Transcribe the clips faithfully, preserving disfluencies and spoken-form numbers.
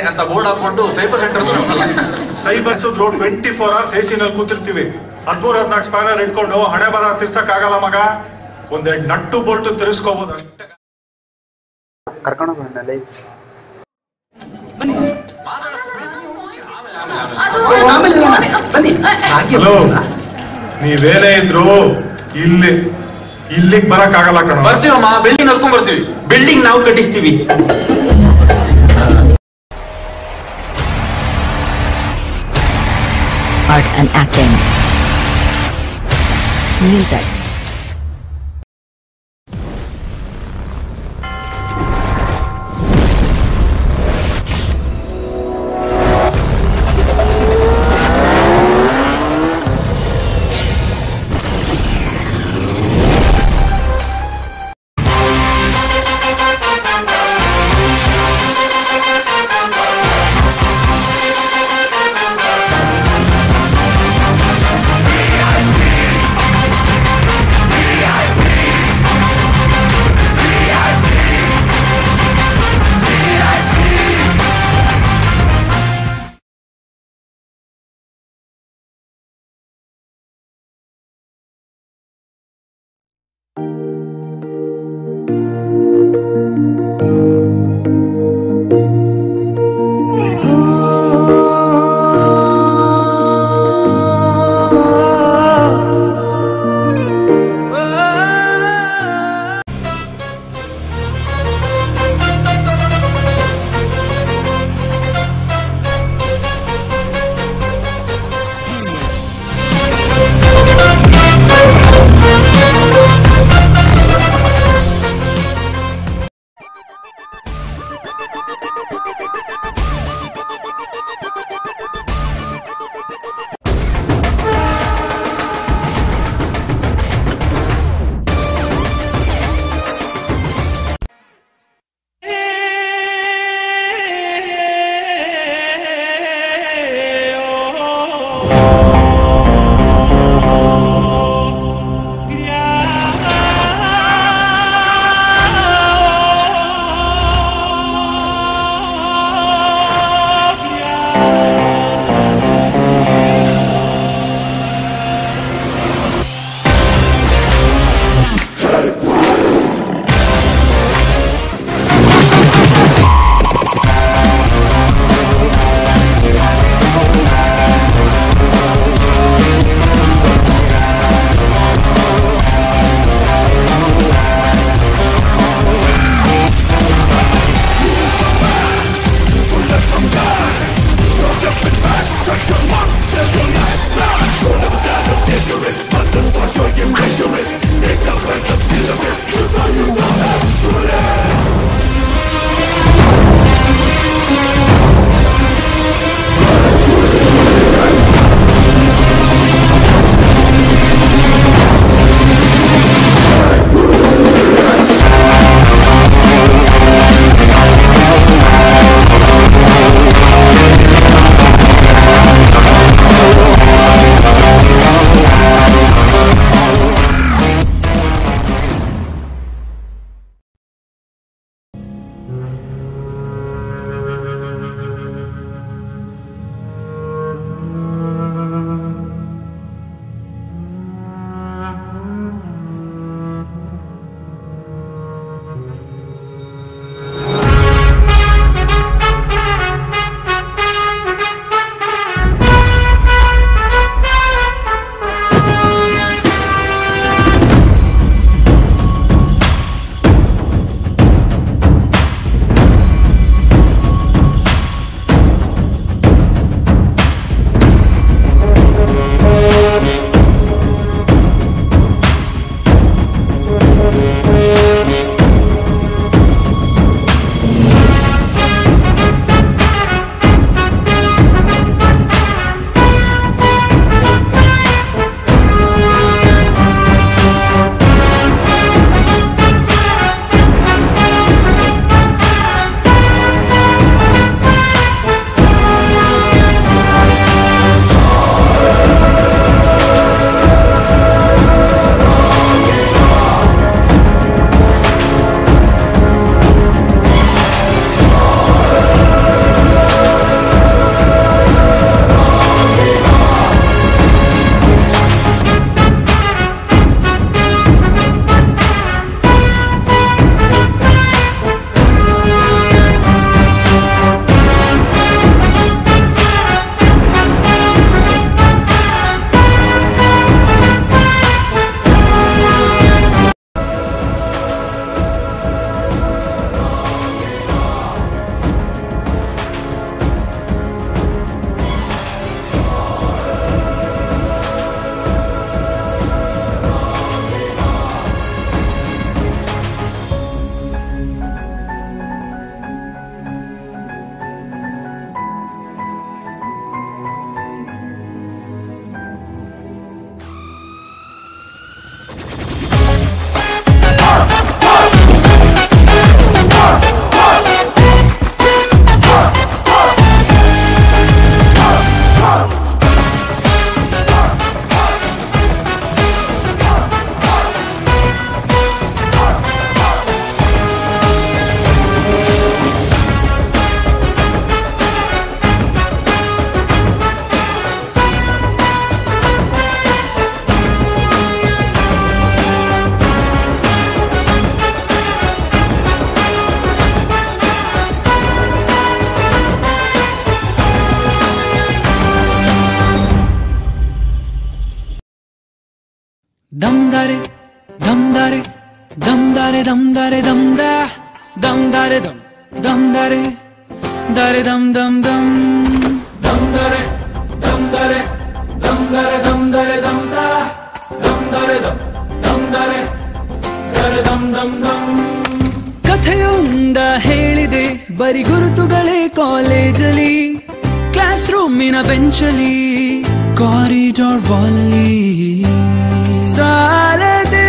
ಅಂತ ಬೋರ್ಡ್ ಹಾಕೊಂಡು cyber centre cyber ಸುದ್ರು twenty four hours A C ನಲ್ಲಿ ಕೂತಿರ್ತೀವಿ. ಹದ್ಮೂರ್ ಹದ್ನಾಲ್ಕು ಸ್ಪ್ಯಾನರ್ ಇಟ್ಕೊಂಡು ಹಣೆ ಬರ ತಿರ್ಸಕ್ ಆಗಲ್ಲ ಮಗ. ಒಂದೆರಡು ನಟ್ಟು ಬೋಲ್ಟು ತಿರ್ಸ್ಕೋಬಹುದು ಅಷ್ಟೇ. ಕರ್ಕೊಂಡು ಹಲೋ, ನೀವೇನೇ ಇದ್ರು ಇಲ್ಲಿ ಇಲ್ಲಿಗೆ ಬರಕ್ ಆಗಲ್ಲ ಕಣ. ಬರ್ತೀವಮ್ಮ, ಬಿಲ್ಡಿಂಗ್ ಹತ್ಕೊಂಡ್ ಬರ್ತೀವಿ. ಬಿಲ್ಡಿಂಗ್ ನಾವು ಕಟ್ಟಿಸ್ತೀವಿ. Art and acting. Music. Damdare, damdare, damdare, damdare, damda, damdare, dam, damdare, dare, dam, dam, dam, damdare, damdare, damdare, damdare, damda, damdare, dam, damdare, dare, dam, dam, dam. ಕಥೆಯೊಂದ ಹೇಳಿದೆ ಬರಿ ಗುರುತುಗಳೇ ಕಾಲೇಜಲ್ಲಿ ಕ್ಲಾಸ್ ರೂಮಿನ ಬೆಂಚಲ್ಲಿ corridor ವಾಲಲ್ಲಿ ಸಾಲದೆ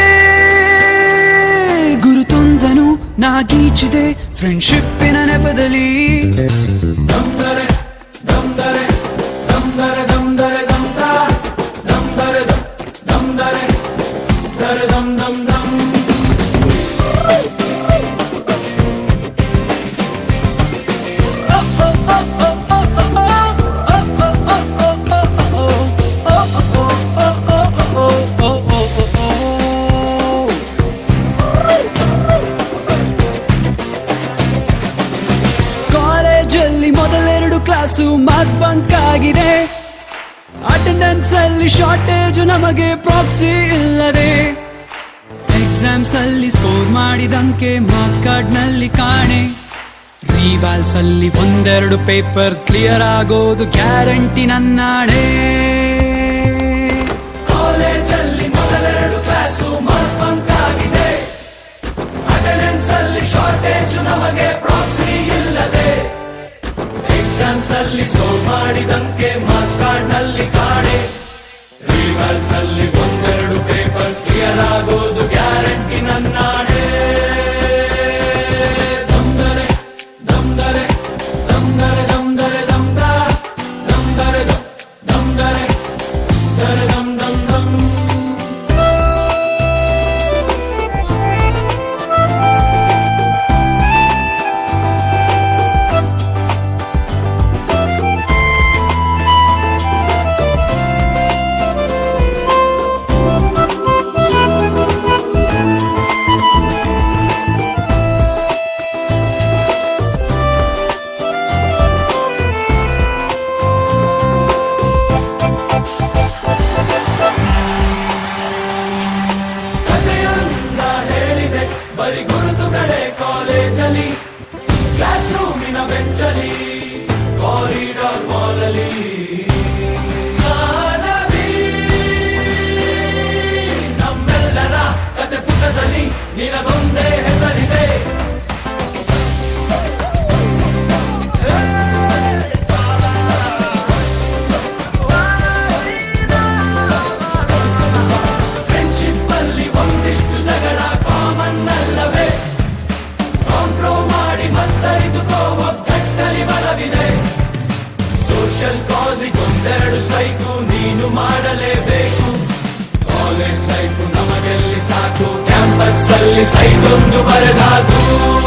ಗುರುತೊಂದನು ನಾಗೀಚಿದೆ ಫ್ರೆಂಡ್ಶಿಪ್ಪಿನ ನೆಪದಲ್ಲಿ ದಮ್ದರೆ ದಮ್ದರೆ ದಮ್ದರೆ ದಮ್ದರೆ ದಮ್ದ ದಮ್ದರೆ ದಮ್ದರೆ ದರೆ ದಮ್ ದಮ್ ದಮ್. ಕ್ಲಾಸು ಮಾಸ್ ಬಂಕ್ ಆಗಿದೆ ಅಟೆಂಡೆನ್ಸ್ ಅಲ್ಲಿ ಶಾರ್ಟೇಜ್ ನಮಗೆ ಪ್ರಾಕ್ಸಿ ಇಲ್ಲದೆ ಎಕ್ಸಾಮ್ಸ್ ಅಲ್ಲಿ ಸ್ಕೋರ್ ಮಾಡಿದಂಕೆ ಮಾರ್ಕ್ಸ್ ಕಾರ್ಡ್ ನಲ್ಲಿ ಕಾಣೆ ರಿವಾಲ್ಸ್ ಅಲ್ಲಿ ಒಂದೆರಡು ಪೇಪರ್ಸ್ ಕ್ಲಿಯರ್ ಆಗೋದು ಗ್ಯಾರಂಟಿ ನನ್ನಾಣೆ ಕಾಲೇಜ್ ಅಲ್ಲಿ ಮೊದಲೆರಡು ಕ್ಲಾಸು ಮಾಸ್ ಬಂಕ್ ಆಗಿದೆ ಅಟೆಂಡೆನ್ಸ್ ಅಲ್ಲಿ ಶಾರ್ಟೇಜ್ ನಮಗೆ ಪ್ರಾಕ್ಸಿ ಇಲ್ಲದೆ ಎಕ್ಸಾಮ್ಸ್ ಅಲ್ಲಿ ಸ್ಕೋರ್ ಮಾಡಿದಂಕೆ ಮಾರ್ಕ್ಸ್ ಕಾರ್ಡ್ ನಲ್ಲಿ ಕಾಣೆ ರಿವರ್ಸ್ ಅಲ್ಲಿ ಒಂದೆರಡು ಪೇಪರ್ಸ್ ಕ್ಲಿಯರ್ ಆಗೋದು ಗ್ಯಾರಂಟಿ ನನ್ನಾಣೆ ದಮ್ದರೆ ದಮ್ದರೆ ದಮ್ದರೆ ದಮ್ದರೆ ದಮ್ದ ದಮ್ದರೆ ದಮ್ದರೆ ದರೆ ದಮ್ ದಮ್ ದಮ್. ಬರಿ ಗುರುತುಗಳೇ ಕಾಲೇಜಲ್ಲಿ ಕ್ಲಾಸ್ ರೂಮಿನ ಬೆಂಚಲ್ಲಿ ಕಾರಿಡಾರ್ ವಾಲಲ್ಲಿ ಸಾಲದಿ ನಮ್ಮೆಲ್ಲರ ಕತೆ ಪುಟದಲ್ಲಿ ನಿನಗೊಂದೇ ಹೆಸರಿದೆ ಫ್ರೆಂಡ್ಶಿಪ್ ಅಲ್ಲಿ ಒಂದಿಷ್ಟು ಜಗಳ ಕಾಮನ್ ಅಲ್ಲವೇ ಕಾಂಪ್ರೋ ಮಾಡಿ ಮತ್ತರಿದುಕೋ ಒಗ್ಗಟ್ಟಲ್ಲಿ ಬಲವಿದೆ ಸೋಷಿಯಲ್ ಕಾಸಿಗೊಂದೆರಡು ಸ್ಟ್ರೈಕು ನೀನು ಮಾಡಲೇಬೇಕು ಕಾಲೇಜ್ ಲೈಫ್ ನಮಗೆಲ್ಲಿ ಸಾಕು ಕ್ಯಾಂಪಸ್ ಅಲ್ಲಿ ಸೈಟೊಂದು ಬರೆದಾಕು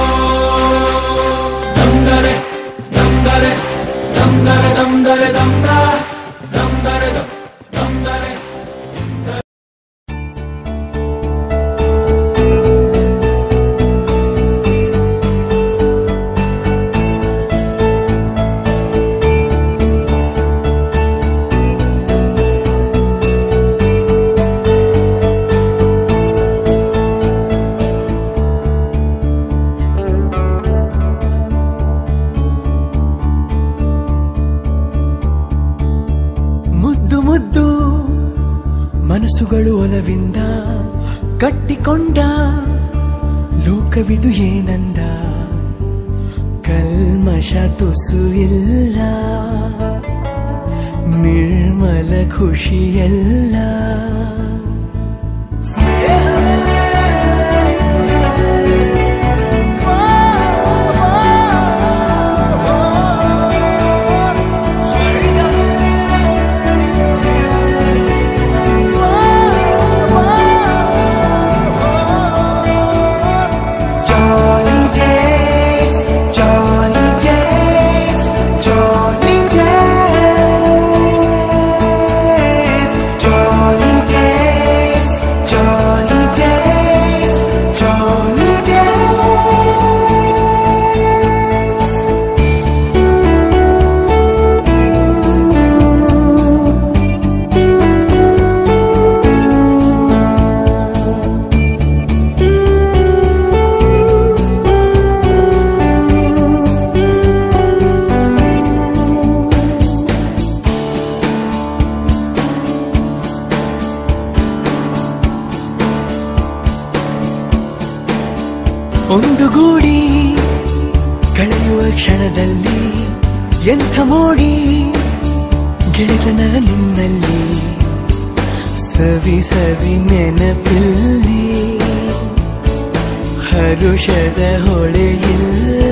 ದಮ್ದರೆ ದಮ್ದರೆ ದಮ್ದರೆ ದಮ್ದರೆ ದಮ್ದ ದಮ್ದರೆ ದಮ್ದರೆ ಮನಸ್ಸುಗಳು ಒಲವಿಂದ ಕಟ್ಟಿಕೊಂಡ ಲೋಕವಿದು ಏನಂದ ಕಲ್ಮಶ ತುಸು ಇಲ್ಲ ನಿರ್ಮಲ ಖುಷಿಯಲ್ಲ Johnny ಒಂದು ಗೂಡಿ ಕಳೆಯುವ ಕ್ಷಣದಲ್ಲಿ ಎಂಥ ಮೋಡಿ ಗೆಳೆತನ ನಿನ್ನಲ್ಲಿ ಸವಿ ಸವಿ ನೆನಪಿಲ್ಲಿ ಹರುಷದ ಹೊಳೆಯಿಲ್ಲ